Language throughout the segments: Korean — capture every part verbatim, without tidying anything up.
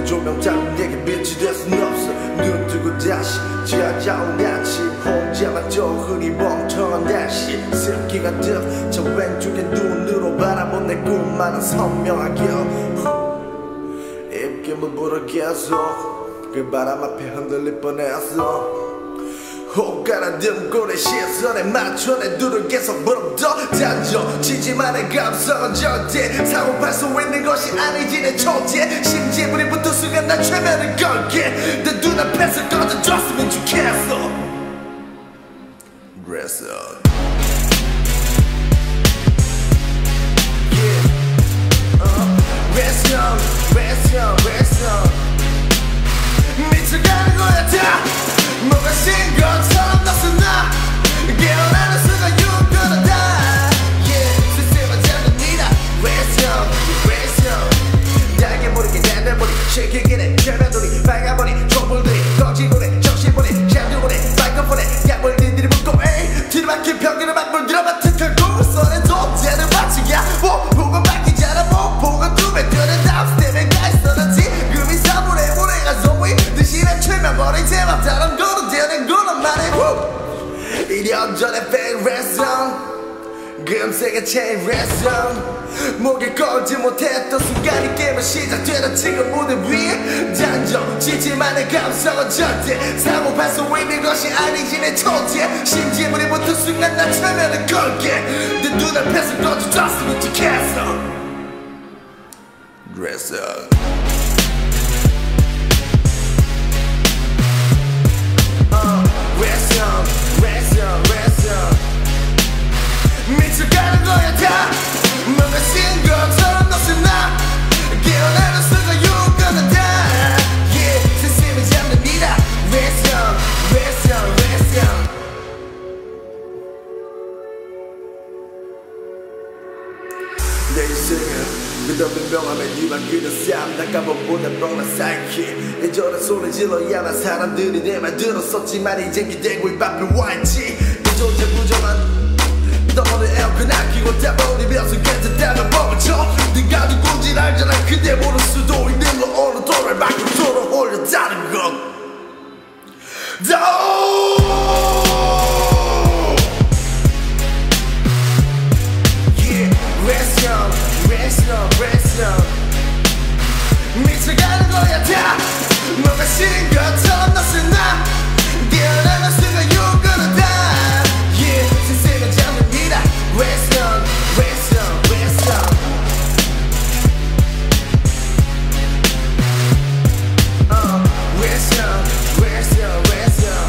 조명 따윈 내게 빛이 될 순 없어. 눈 뜨고 다시 찾아온 아침 혼자만 떠흐리 멍청한 날씨 습기 가득 저 왼쪽에 눈으로 바라본 내 꿈만은 선명하게 입김을 불어 계속 그 바람 앞에 흔들릴 뻔했어. 호가란 등골의 시선에 맞춰 내 눈을 계속 물어도 단정지지만의 감성은 절대 사고팔 수 있는 것이 아니지 내 존재. 심지물이 붙은 순간 난 최면을 걸게 내 눈앞에서 꺼져줬으면 좋겠어. 그래서 yeah. uh, 그래서 그래서 그래서 미쳐가는 거야 다 뭔가 신 것처럼 낯선 나 깨어나는 순간 you're gonna die. Yeah, 스스로 잡습니다. Race race 달게 모르게 날려버리 시키기는 최면돌이 빨가버리 촛불들이 꺼지고래 정신보내 샤도보내 마이크폰에 약물 니들이 묻고 에이 뒤로막힌 병기를 막 물들어 맡은 손에도 쟤는 마치야 뭐 보고 맡기잖아 뭐 보고 두배 뜨는 다음 스텝에 가 있어는 지금이 사물에 모래가 소위 드시는 최면버리 제맛 다른 거는 되는 거는 말해 일 년 전에 팬레슨 금색의 체인 레슨 목에 걸지 못했던 순간이 게임은 시작되는 지금 무대 위에 단정지지만의 감성은 절대 사고팔 수 있는 것이 아니지 내 존재. 심지물이 붙은 순간 난 최면을 걸게 내 눈앞에서 꺼져줬으면 좋겠어. 그래서 미쳐가는 거야 다 뭔가 신 것처럼 낯선 나 깨어나는 순간 you're gonna die. Yeah, 세심히 잡습니다. Raison, raison, raison. 내 인생은 끝없는 명함에 네만 그는 삶 나가보보다 뻥난 사이키 예전에 소리 질러야만 사람들이 내 말 들었었지만 이젠 기대고 입 앞에 와있지. 네 존재 부정한 너는 에어컨 아끼고 따버리면서 괜찮다면 멈춰. 네가 누군지 알잖아. 근데 모를 수도 있는 거 어느 돌을 막고 돌아 올렸다는 것. Yeah, raison, raison, raison. 미쳐가는 거야 다 뭔가 신 것처럼 낯선 나 깨어나는 순간 you're gonna die. Yeah, 세상을 잡습니다. Raison, raison, raison. Uh, raison, raison, raison.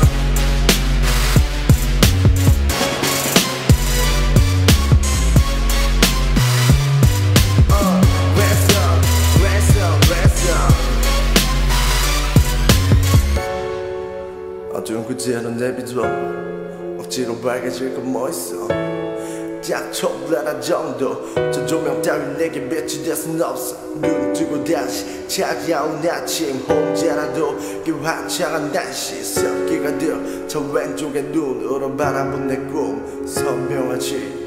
Uh, raison, raison, raison. 어두운 구제는 내비둬 억지로 밝아질 건 뭐 있어. 딱 초라한 정도 저 조명 따윈 내게 빛이 될 순 없어. 눈 뜨고 다시 찾아온 아침 혼자라도 그 화창한 날씨 습기가 들 저 왼쪽에 눈으로 바라본 내 꿈 선명하지.